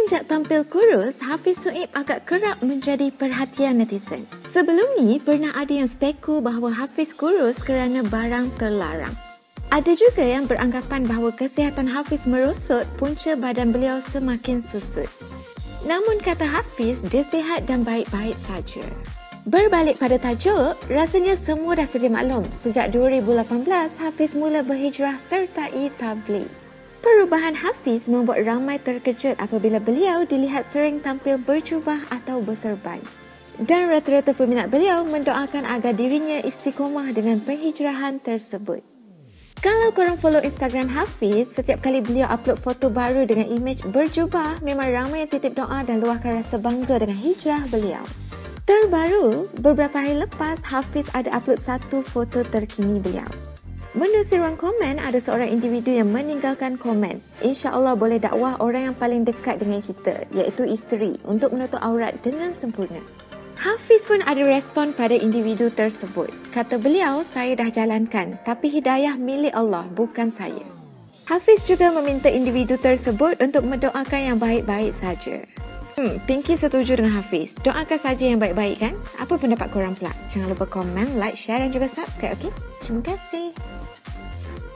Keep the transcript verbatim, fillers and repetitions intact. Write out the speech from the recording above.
Semenjak tampil kurus, Hafiz Suib agak kerap menjadi perhatian netizen. Sebelum ni, pernah ada yang speku bahawa Hafiz kurus kerana barang terlarang. Ada juga yang beranggapan bahawa kesihatan Hafiz merosot punca badan beliau semakin susut. Namun kata Hafiz, dia sihat dan baik-baik saja. Berbalik pada tajuk, rasanya semua dah sedia maklum. Sejak dua ribu lapan belas, Hafiz mula berhijrah sertai tabligh. Perubahan Hafiz membuat ramai terkejut apabila beliau dilihat sering tampil berjubah atau berserban. Dan rata-rata peminat beliau mendoakan agar dirinya istiqomah dengan penghijrahan tersebut. Kalau korang follow Instagram Hafiz, setiap kali beliau upload foto baru dengan imej berjubah, memang ramai yang titip doa dan luahkan rasa bangga dengan hijrah beliau. Terbaru, beberapa hari lepas, Hafiz ada upload satu foto terkini beliau. Menerusi ruang komen, ada seorang individu yang meninggalkan komen. InsyaAllah boleh dakwah orang yang paling dekat dengan kita, iaitu isteri, untuk menutup aurat dengan sempurna. Hafiz pun ada respon pada individu tersebut. Kata beliau, saya dah jalankan, tapi hidayah milik Allah, bukan saya. Hafiz juga meminta individu tersebut untuk mendoakan yang baik-baik saja. Hmm, Pinky setuju dengan Hafiz. Doakan saja yang baik-baik kan? Apa pendapat korang pula? Jangan lupa komen, like, share dan juga subscribe, okey? Terima kasih.